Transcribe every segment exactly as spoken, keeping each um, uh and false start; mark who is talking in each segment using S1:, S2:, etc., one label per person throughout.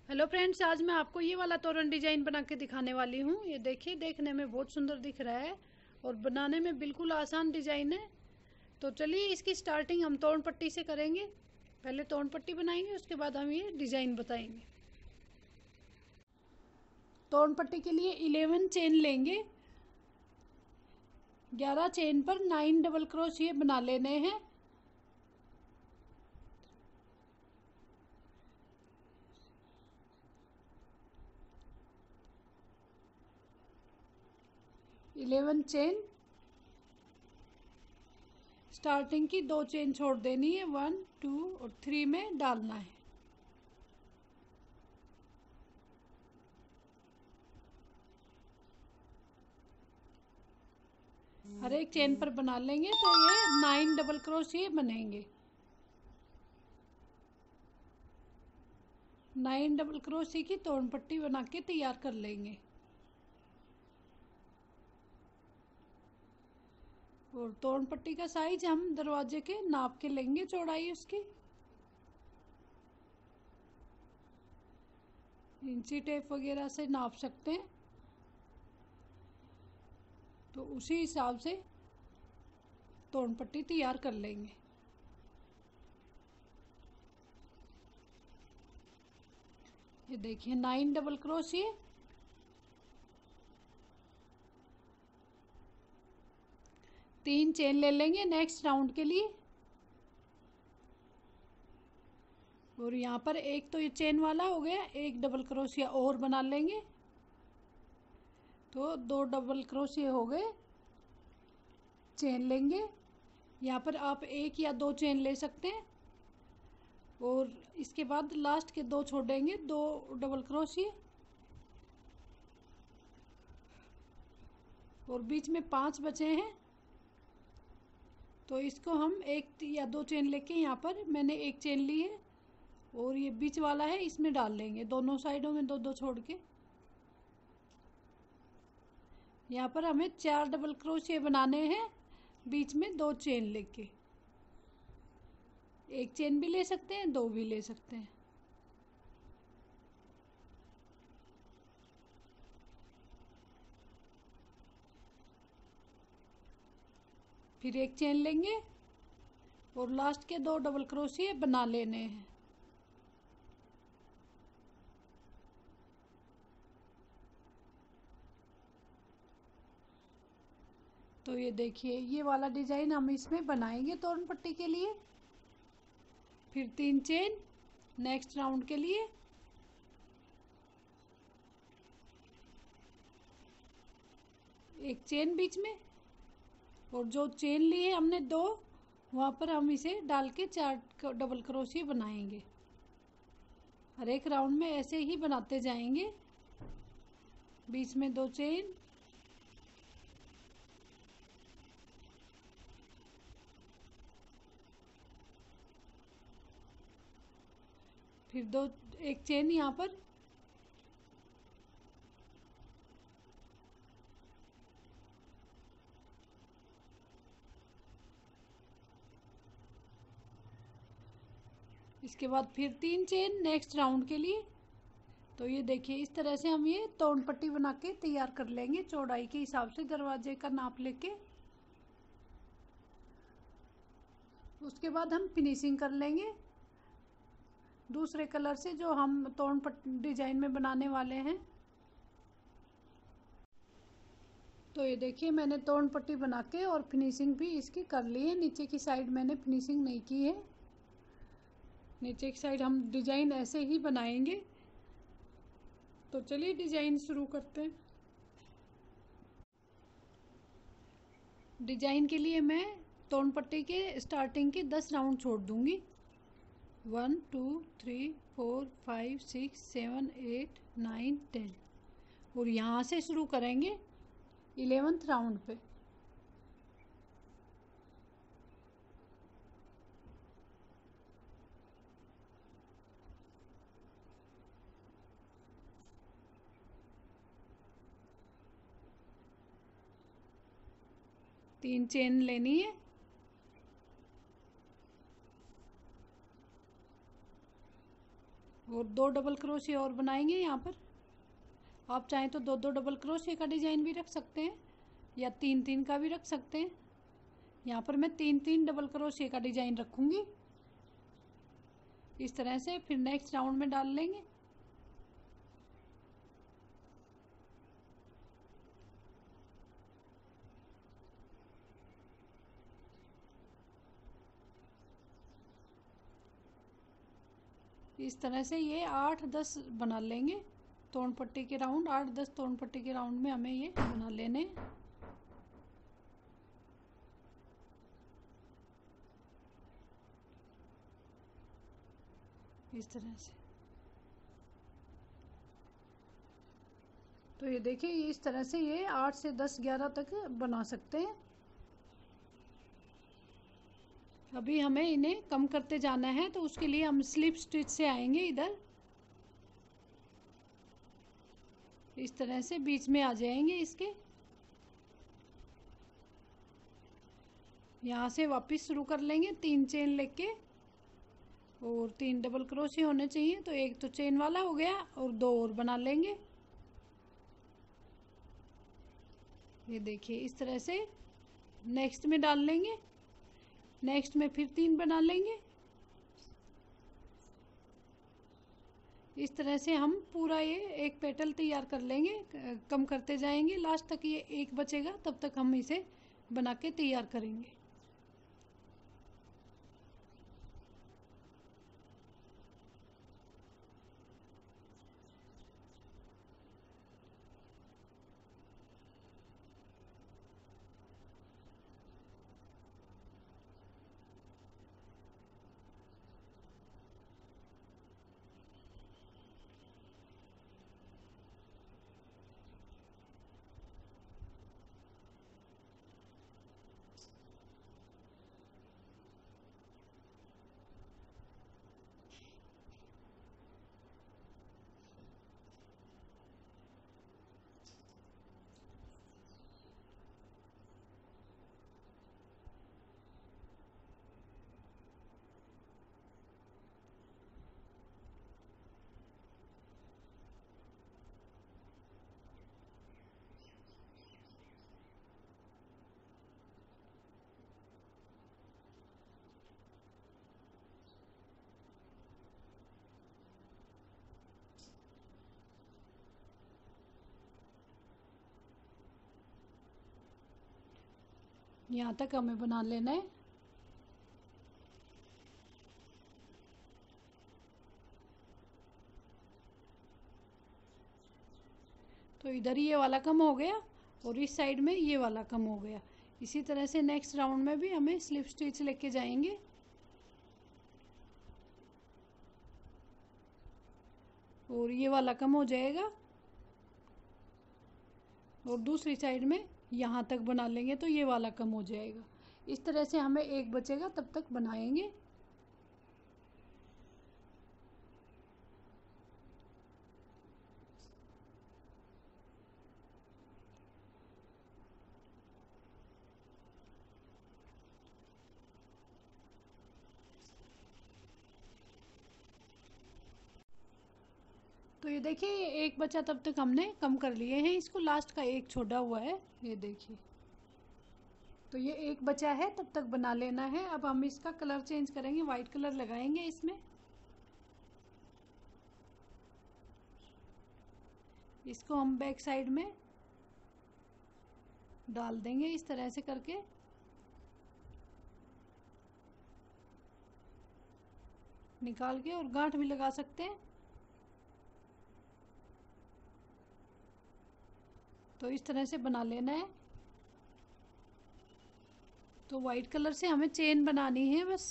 S1: Hello friends, आज मैं आपको ये वाला तोरण डिजाइन बना के दिखाने वाली हूँ। ये देखिए, देखने में बहुत सुंदर दिख रहा है और बनाने में बिल्कुल आसान डिजाइन है। तो चलिए इसकी स्टार्टिंग हम तोरण पट्टी से करेंगे। पहले तोरण पट्टी बनाएंगे, उसके बाद हम ये डिजाइन बताएंगे। तोरण पट्टी के लिए इलेवन चेन लेंगे। ग्यारह चेन पर नाइन डबल क्रोशिया बना लेने हैं। इलेवन चेन, स्टार्टिंग की दो चेन छोड़ देनी है, वन टू और थ्री में डालना है। हर एक चेन पर बना लेंगे तो ये नाइन डबल क्रोशिया बनेंगे। नाइन डबल क्रोशिया की तोरण पट्टी बना के तैयार कर लेंगे। और तोरण पट्टी का साइज हम दरवाजे के नाप के लेंगे, चौड़ाई उसकी। इंची टेप वगैरह से नाप सकते हैं, तो उसी हिसाब से तोरण पट्टी तैयार कर लेंगे। ये देखिए, नाइन डबल क्रोशिया। तीन चेन ले लेंगे नेक्स्ट राउंड के लिए। और यहाँ पर एक तो ये चेन वाला हो गया, एक डबल क्रोशिया और बना लेंगे तो दो डबल क्रोशिया हो गए। चेन लेंगे, यहाँ पर आप एक या दो चेन ले सकते हैं। और इसके बाद लास्ट के दो छोड़ेंगे, दो डबल क्रोशिया। और बीच में पांच बचे हैं, तो इसको हम एक या दो चेन लेके, यहाँ पर मैंने एक चेन ली है और ये बीच वाला है, इसमें डाल लेंगे दोनों साइडों में दो दो छोड़ के। यहाँ पर हमें चार डबल क्रोशिया बनाने हैं, बीच में दो चेन लेके। एक चेन भी ले सकते हैं, दो भी ले सकते हैं। फिर एक चेन लेंगे और लास्ट के दो डबल क्रोशिया बना लेने हैं। तो ये देखिए, ये वाला डिजाइन हम इसमें बनाएंगे तोरण पट्टी के लिए। फिर तीन चेन नेक्स्ट राउंड के लिए। एक चेन बीच में, और जो चेन ली है हमने दो, वहाँ पर हम इसे डाल के चार डबल क्रोशिया बनाएंगे। हर एक राउंड में ऐसे ही बनाते जाएंगे। बीच में दो चेन, फिर दो, एक चेन यहाँ पर। इसके बाद फिर तीन चेन नेक्स्ट राउंड के लिए। तो ये देखिए, इस तरह से हम ये तोरण पट्टी बना के तैयार कर लेंगे, चौड़ाई के हिसाब से दरवाजे का नाप लेके। उसके बाद हम फिनिशिंग कर लेंगे दूसरे कलर से, जो हम तोरण पट्टी डिजाइन में बनाने वाले हैं। तो ये देखिए, मैंने तोरण पट्टी बना के और फिनिशिंग भी इसकी कर ली है। नीचे की साइड मैंने फिनिशिंग नहीं की है। नीचे की साइड हम डिजाइन ऐसे ही बनाएंगे। तो चलिए डिजाइन शुरू करते हैं। डिजाइन के लिए मैं तोरण पट्टी के स्टार्टिंग के दस राउंड छोड़ दूंगी। One two three four five six seven eight nine ten. और यहाँ से शुरू करेंगे इलेवेंथ राउंड पे। तीन चेन लेनी है। और दो डबल क्रोशिया और बनाएंगे यहाँ पर। आप चाहें तो दो दो डबल क्रोशिया का डिज़ाइन भी रख सकते हैं या तीन तीन का भी रख सकते हैं। यहाँ पर मैं तीन तीन डबल क्रोशिया का डिज़ाइन रखूँगी इस तरह से। फिर नेक्स्ट राउंड में डाल लेंगे। इस तरह से ये आठ दस बना लेंगे तोड़ पट्टी के राउंड। आठ दस तोड़ पट्टी के राउंड में हमें ये बना लेने। इस तरह से। तो ये देखिए इस तरह से ये आठ से दस ग्यारह तक बना सकते हैं। अभी हमें इन्हें कम करते जाना है, तो उसके लिए हम स्लिप स्टिच से आएंगे इधर। इस तरह से बीच में आ जाएंगे इसके। यहाँ से वापस शुरू कर लेंगे तीन चेन लेके, और तीन डबल क्रोशिया होने चाहिए। तो एक तो चेन वाला हो गया और दो और बना लेंगे। ये देखिए इस तरह से नेक्स्ट में डाल लेंगे। नेक्स्ट में फिर तीन बना लेंगे। इस तरह से हम पूरा ये एक पेटल तैयार कर लेंगे। कम करते जाएंगे लास्ट तक ये एक बचेगा, तब तक हम इसे बना के तैयार करेंगे। यहाँ तक हमें बना लेना है। तो इधर ये वाला कम हो गया और इस साइड में ये वाला कम हो गया। इसी तरह से नेक्स्ट राउंड में भी हमें स्लिप स्टिच लेके जाएंगे। और ये वाला कम हो जाएगा और दूसरी साइड में यहाँ तक बना लेंगे तो ये वाला कम हो जाएगा। इस तरह से हमें एक बचेगा तब तक बनाएंगे। तो ये देखिए एक बचा तब तक हमने कम कर लिए हैं इसको। लास्ट का एक छोड़ा हुआ है, ये देखिए। तो ये एक बचा है तब तक बना लेना है। अब हम इसका कलर चेंज करेंगे, वाइट कलर लगाएंगे इसमें। इसको हम बैक साइड में डाल देंगे इस तरह से करके। निकाल के और गांठ भी लगा सकते हैं। तो इस तरह से बना लेना है। तो वाइट कलर से हमें चेन बनानी है बस।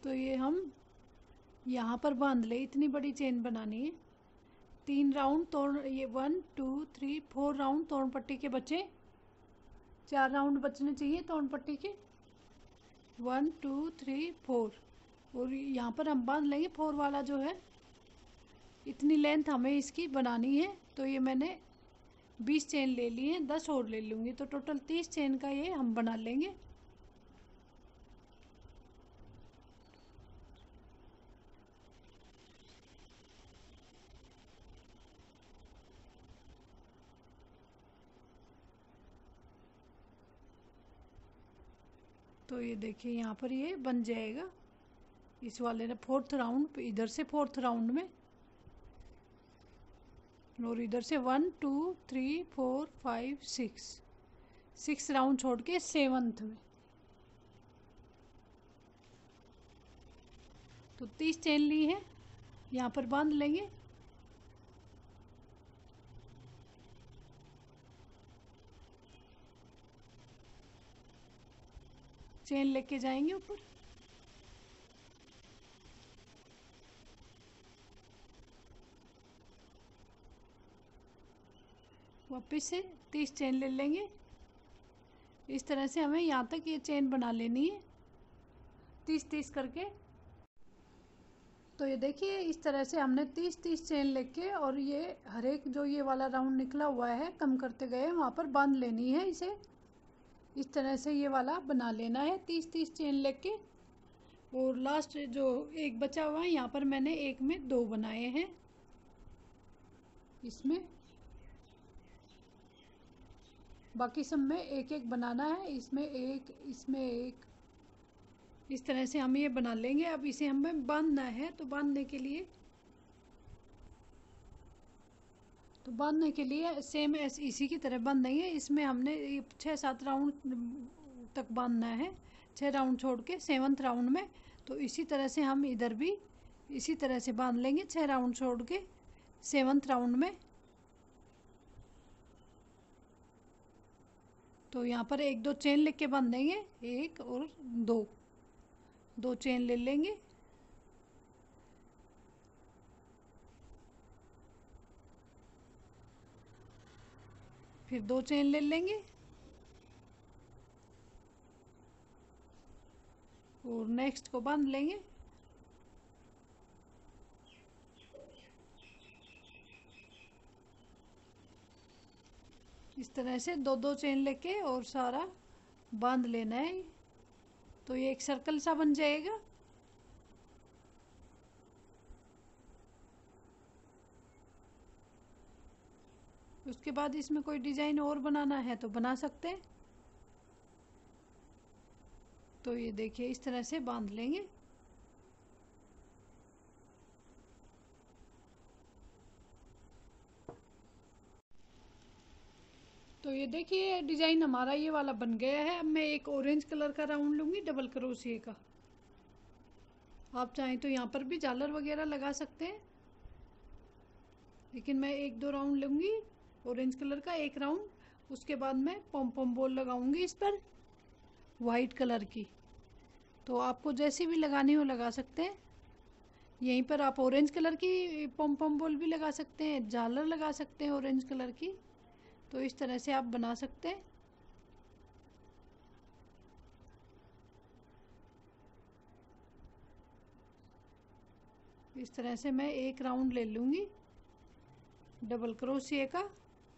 S1: तो ये हम यहाँ पर बांध ले, इतनी बड़ी चेन बनानी है। तीन राउंड तोड़, ये one two three four round तोड़ पट्टी के बचे, चार राउंड बचने चाहिए तोड़ पट्टी के, वन टू थ्री फोर। और यहाँ पर हम बांध लेंगे फोर वाला जो है, इतनी लेंथ हमें इसकी बनानी है। तो ये मैंने बीस चेन ले ली है, दस और ले लूँगी, तो टोटल तीस चेन का ये हम बना लेंगे। तो ये देखिए यहाँ पर ये बन जाएगा। इस वाले ने फोर्थ राउंड, इधर से फोर्थ राउंड में, और इधर से one two three four five six, six round छोड़ के सेवंथ में। तो तीस चेन ली है, यहाँ पर बांध लेंगे। चेन लेके जाएंगे ऊपर, वापस से तीस चेन ले लेंगे। इस तरह से हमें यहाँ तक ये चेन बना लेनी है, तीस तीस करके। तो ये देखिए इस तरह से हमने तीस तीस चेन लेके, और ये हर एक जो ये वाला राउंड निकला हुआ है कम करते गए, वहाँ पर बांध लेनी है इसे। इस तरह से ये वाला बना लेना है तीस तीस चेन लेके। और लास्ट जो एक बचा हुआ है, यहाँ पर मैंने एक में दो बनाए हैं, इसमें बाकी सब में एक एक बनाना है, इसमें एक, इसमें एक। इस तरह से हम ये बना लेंगे। अब इसे हमें बांधना है, तो बांधने के लिए तो बांधने के लिए सेम ऐसे इसी की तरह बांधेंगे। इसमें हमने छः सात राउंड तक बांधना है, छः राउंड छोड़ के सेवन्थ राउंड में। तो इसी तरह से हम इधर भी इसी तरह से बांध लेंगे, छः राउंड छोड़ के सेवन्थ राउंड में। तो यहाँ पर एक दो चेन लेके बांधेंगे, एक और दो, दो चेन ले लेंगे। फिर दो चेन ले लेंगे और नेक्स्ट को बांध लेंगे। इस तरह से दो दो चेन लेके और सारा बांध लेना है। तो ये एक सर्कल सा बन जाएगा। उसके बाद इसमें कोई डिजाइन और बनाना है तो बना सकते हैं। तो ये देखिए इस तरह से बांध लेंगे। तो ये देखिए डिजाइन हमारा ये वाला बन गया है। अब मैं एक ऑरेंज कलर का राउंड लूंगी डबल क्रोशिया का। आप चाहें तो यहाँ पर भी झालर वगैरह लगा सकते हैं, लेकिन मैं एक दो राउंड लूंगी ऑरेंज कलर का, एक राउंड। उसके बाद मैं पॉम पॉम बॉल लगाऊंगी इस पर वाइट कलर की। तो आपको जैसी भी लगानी हो लगा सकते हैं। यहीं पर आप ऑरेंज कलर की पॉम पॉम बॉल भी लगा सकते हैं, झालर लगा सकते हैं ऑरेंज कलर की। तो इस तरह से आप बना सकते हैं। इस तरह से मैं एक राउंड ले लूंगी डबल क्रोशिया का।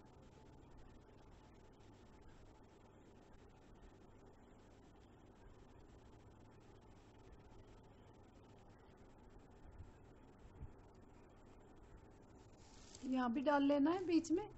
S1: यहाँ भी डाल लेना है बीच में।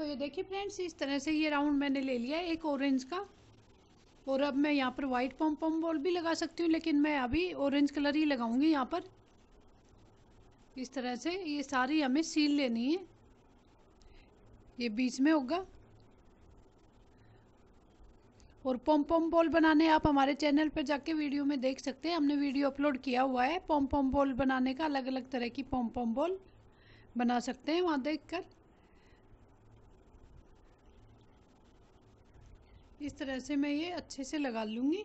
S1: ये देखिए फ्रेंड्स, इस तरह से ये राउंड मैंने ले लिया एक ऑरेंज का। और अब मैं यहाँ पर वाइट पॉम पॉम बॉल भी लगा सकती हूँ, लेकिन मैं अभी ऑरेंज कलर ही लगाऊंगी यहाँ पर। इस तरह से ये सारी हमें सील लेनी है। ये बीच में होगा। और पॉम पॉम बॉल बनाने आप हमारे चैनल पर जाके वीडियो में देख सकते हैं, हमने वीडियो अपलोड किया हुआ है पॉम पॉम बॉल बनाने का। अलग अलग तरह की पॉम पॉम बॉल बना सकते हैं वहाँ देखकर। इस तरह से मैं ये अच्छे से लगा लूँगी।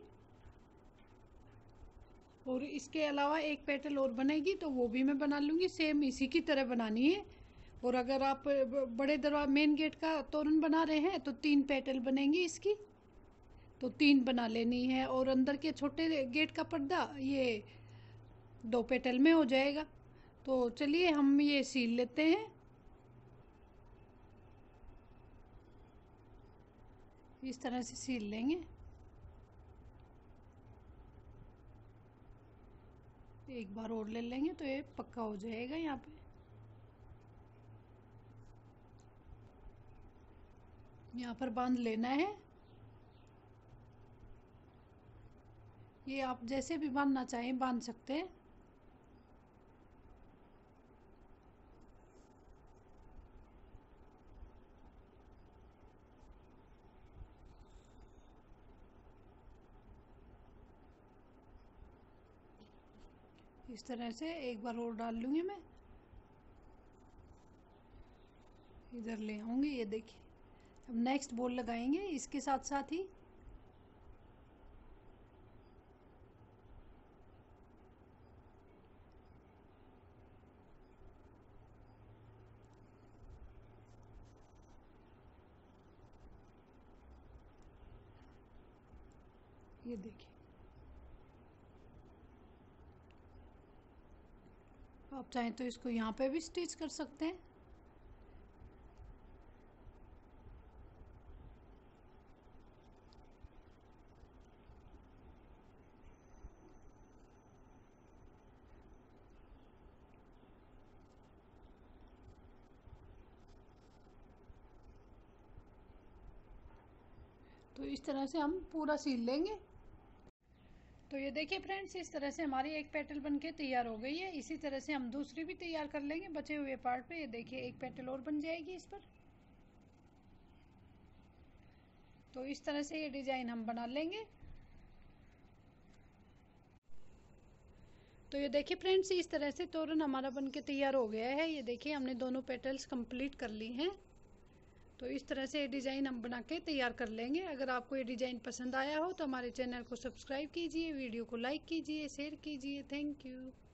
S1: और इसके अलावा एक पेटल और बनेगी तो वो भी मैं बना लूँगी, सेम इसी की तरह बनानी है। और अगर आप बड़े दरवाजे मेन गेट का तोरण बना रहे हैं तो तीन पेटल बनेंगी इसकी, तो तीन बना लेनी है। और अंदर के छोटे गेट का पर्दा ये दो पेटल में हो जाएगा। तो चलिए हम ये सील लेते हैं। इस तरह से सील लेंगे। एक बार और ले लेंगे तो ये पक्का हो जाएगा। यहाँ पे यहाँ पर बांध लेना है। ये आप जैसे भी बांधना चाहें बांध सकते हैं। इस तरह से एक बार और डाल लूँगी मैं। इधर ले आऊँगी। ये देखिए, अब नेक्स्ट बॉल लगाएंगे इसके साथ साथ ही। ये देखिए, आप चाहें तो इसको यहाँ पे भी स्टिच कर सकते हैं। तो इस तरह से हम पूरा सील लेंगे। तो ये देखिए फ्रेंड्स, इस तरह से हमारी एक पेटल बनके तैयार हो गई है। इसी तरह से हम दूसरी भी तैयार कर लेंगे बचे हुए पार्ट पे। ये देखिए, एक पेटल और बन जाएगी इस पर। तो इस तरह से ये डिजाइन हम बना लेंगे। तो ये देखिए फ्रेंड्स, इस तरह से तोरण हमारा बनके तैयार हो गया है। ये देखिए, हमने दोनों पेटल्स कंप्लीट कर ली हैं। तो इस तरह से ये डिज़ाइन हम बना के तैयार कर लेंगे। अगर आपको ये डिज़ाइन पसंद आया हो तो हमारे चैनल को सब्सक्राइब कीजिए, वीडियो को लाइक कीजिए, शेयर कीजिए। Thank you.